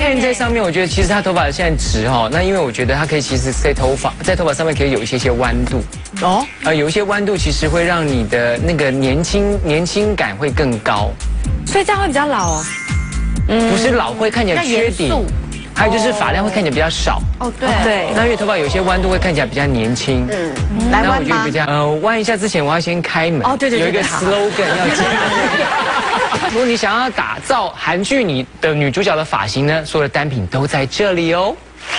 片在上面，我觉得其实他头发现在直哈，那因为我觉得它可以其实在头发上面可以有一些弯度哦，有一些弯度其实会让你的那个年轻感会更高， 所以这样会比较老哦。 不是老会看起来缺点，还有就是发量会看起来比较少。 哦，对。 那因为头发有些弯度会看起来比较年轻。 来弯吗？ 弯一下之前我要先开门。哦，对，有一个 slogan 要讲。如果你想要打造韩剧你的女主角的发型呢，所有的单品都在这里哦。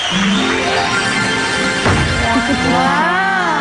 哇！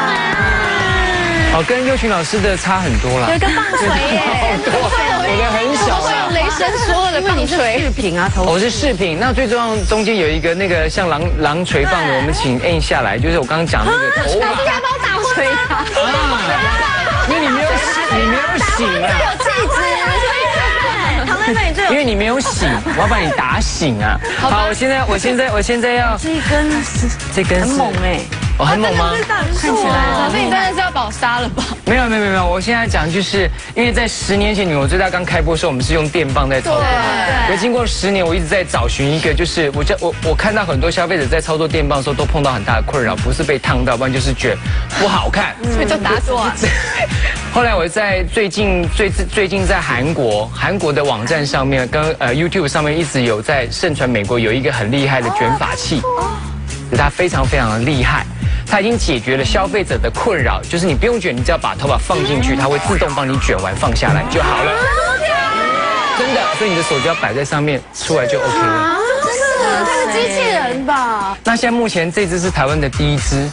哦，跟佑群老师的差很多了。 有一个棒槌耶， 我的很小。 会有雷神说的棒槌。饰品啊，头。 我是饰品，那最重要中间有一个那个像狼锤棒的，我们请按下来，就是我刚刚讲那个头发。 要帮我打昏吗？ 因为你没有醒啊。 有气质。唐妹妹， 因为你没有醒，我要把你打醒啊！好，我现在要这根很猛哎， 哦，很猛吗？ 看起来，可是你真的是要把我杀了吧？ 没有，我现在讲就是因为在10年前《女我最大》刚开播的时候，我们是用电棒在操作，可经过10年，我一直在找寻一个，就是我看到很多消费者在操作电棒的时候都碰到很大的困扰，不是被烫到，不然就是觉得不好看， 所以就打错。 后来我在最近在韩国的网站上面跟YouTube 上面一直有在盛传美国有一个很厉害的卷发器，它非常的厉害，它已经解决了消费者的困扰，就是你不用卷，你只要把头发放进去，它会自动帮你卷完放下来就好了。真的，所以你的手只要摆在上面，出来就 OK 了。 真的，它是机器人吧？ 那现在目前这支是台湾的第一支。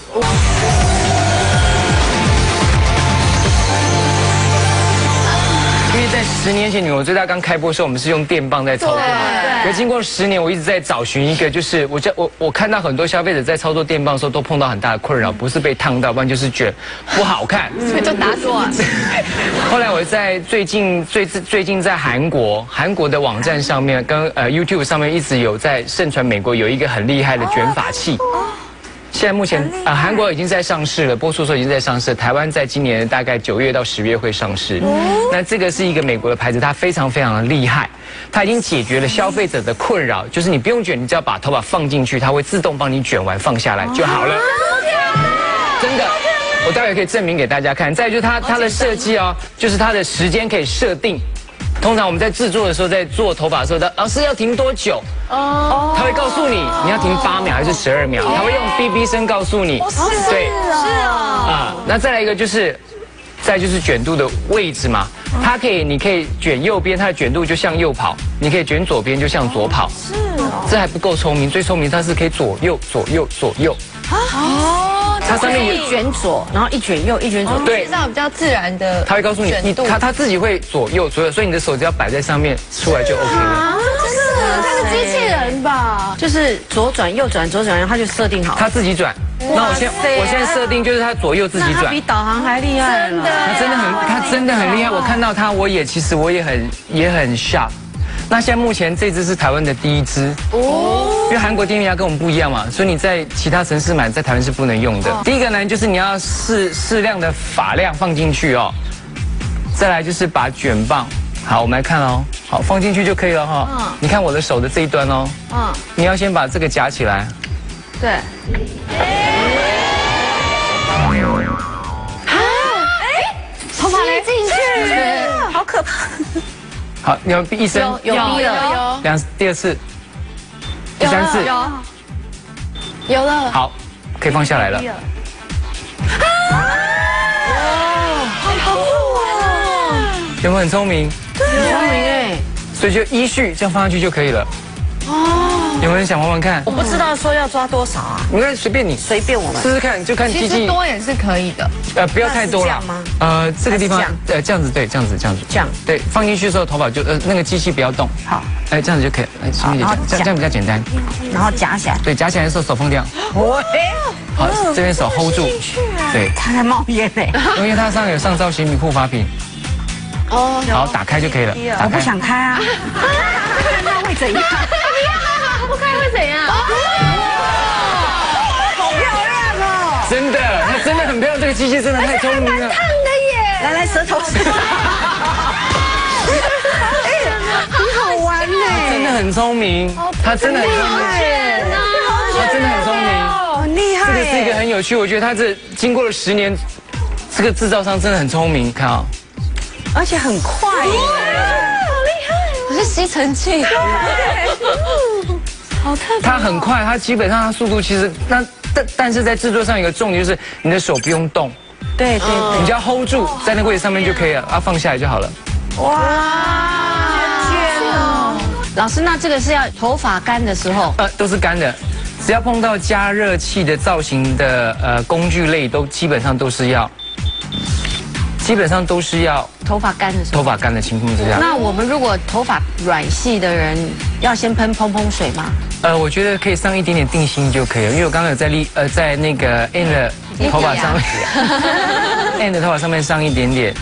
因为在10年前《女我最大》刚开播的时候，我们是用电棒在操作，可经过10年，我一直在找寻一个，就是我看到很多消费者在操作电棒的时候都碰到很大的困扰，不是被烫到，不然就是觉得不好看， 所以就打错。 后来我在最近在韩国的网站上面跟YouTube 上面一直有在盛传美国有一个很厉害的卷发器。现在目前韩国已经在上市了，播出的时候已经在上市了，台湾在今年大概9月到10月会上市。那这个是一个美国的牌子，它非常的厉害，它已经解决了消费者的困扰，就是你不用卷，你只要把头发放进去，它会自动帮你卷完放下来就好了。真的，我待会可以证明给大家看。再就是它的设计哦，就是它的时间可以设定。通常我们在制作的时候，在做头发的时候，老师要停多久？他会告诉你你要停8秒还是12秒，他会用BB声告诉你。对， 是啊。 那再来一个就是，再就是卷度的位置嘛，你可以卷右边，它的卷度就向右跑；你可以卷左边，就向左跑。是哦。这还不够聪明，最聪明它是可以左右。它上面一卷左，然后一卷右，一卷左， 对， 这样比较自然的。 它会告诉你，它自己会左右，所以你的手只要摆在上面，出来就 OK 了。 真的，它是机器人吧？就是左转右转，左转右，它就设定好。 它自己转。那我现在设定就是它左右自己转。 比导航还厉害了。 它真的很厉害。我看到它，其实我也很 shock。那现在目前这支是台湾的第一支哦，因为韩国电源牙跟我们不一样嘛，所以你在其他城市买，在台湾是不能用的。第一个呢，就是你要适量的发量放进去哦，再来就是把卷棒，好，我们来看哦，好，放进去就可以了哈。你看我的手的这一端哦，你要先把这个夹起来， 对。头发勒进去，好可怕。 好，你要闭一声， 有第2次，第3次， 有了， 好，可以放下来了。 好酷啊！ 有没有很聪明？ 对，很聪明哎。 所以就依序这样放上去就可以了。哦，有没有人想玩玩看？ 我不知道说要抓多少啊。 没关系，随便你， 随便我们试试看，就看机器。 其实多也是可以的。 不要太多了。这个地方，这样子对，这样子。 这样对， 放进去的时候头发就那个机器不要动。好，这样子就可以。轻一点，这样比较简单。 然后夹起来。 对，夹起来的时候手放掉。好，这边手 hold 住。对， 它在冒烟哎。 因为它上有上造型护发品。哦。好，打开就可以了。 我不想开啊。那会怎样？不开会怎样？好漂亮哦！ 真的，它真的很漂亮，这个机器真的太聪明了。 烫的耶！来舌头。很好玩呢。 的很聪明，他真的很聪明，他真的很聪明， 很厉害。 这个是一个很有趣，我觉得他这经过了10年，这个制造商真的很聪明，看啊， 而且很快耶，好厉害！ 我是吸尘器， 好特别。 它很快，它基本上它速度其实但是在制作上有一个重点就是你的手不用动， 对对对， 你只要 hold 住在那个位置上面就可以了，啊放下来就好了。 哇，卷哦！老师，那这个是要头发干的时候， 都是干的，只要碰到加热器的造型的工具类，基本上都是要头发干的时候。 头发干的情况之下。 那我们如果头发软细的人，要先喷蓬蓬水吗？ 我觉得可以上一点点定心就可以了，因为我刚刚有在那个 Ann 的头发上面，Ann 的头发上面上一点点。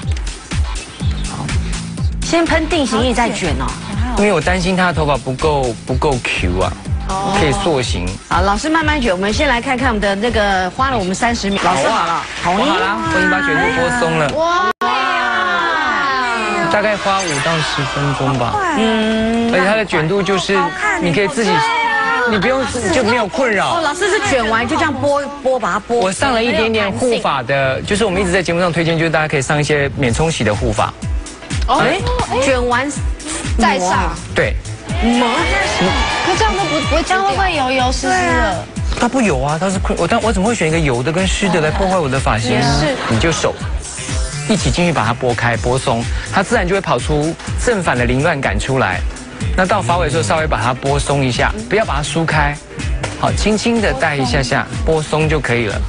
先喷定型液再卷哦。 因为我担心他的头发不够 Q 啊，可以塑形。 好，老师慢慢卷，我们先来看看我们的那个花了我们30秒。老师好了， 好了，我已经把卷度拨松了。哇！大概花5到10分钟吧。而且它的卷度就是你可以自己，你不用就没有困扰。 老师是卷完就这样拨把它拨。 我上了一点点护发的，就是我们一直在节目上推荐，就是大家可以上一些免冲洗的护发。 卷完再上。 对。 可这样都不会，这样会不会油湿的？ 它不油啊，它是我怎么会选一个油的跟湿的来破坏我的发型呢？你就手一起进去把它拨开拨松，它自然就会跑出正反的凌乱感出来。那到发尾的时候稍微把它拨松一下，不要把它梳开，好，轻轻的带一下下，拨松就可以了。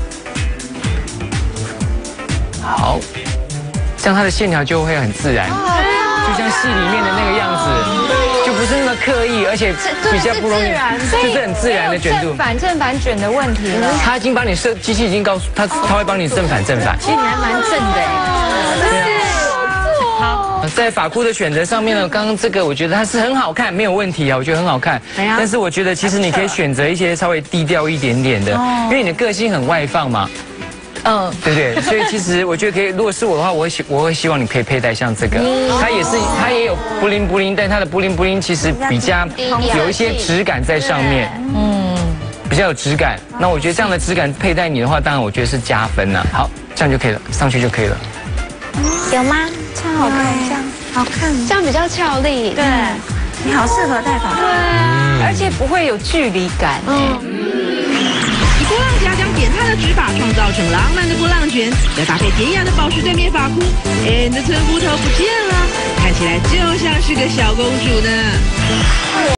好，这样它的线条就会很自然，就像戏里面的那个样子。不是那么刻意，而且比较不容易，就是很自然的卷度。 正反卷的问题了。 他已经帮你机器已经告诉他会帮你正反。其实你还蛮正的哎。 好，在发箍的选择上面呢，刚刚这个我觉得它是很好看，没有问题啊，我觉得很好看。但是我觉得其实你可以选择一些稍微低调一点点的，因为你的个性很外放嘛。对不对？所以其实我觉得可以，如果是我的话，我会希望你可以佩戴像这个，它也有布灵布灵，但它的布灵布灵其实比较有一些质感在上面，比较有质感。那我觉得这样的质感佩戴你的话，当然我觉得是加分了。好，这样就可以了，上去就可以了。 有吗？这样好看，这样好看，这样比较俏丽。 对，你好适合戴发。 对，而且不会有距离感。 波浪夹将简单的指法创造成浪漫的波浪卷，再搭配典雅的宝石对面发箍，Ann的村姑头不见了，看起来就像是个小公主呢。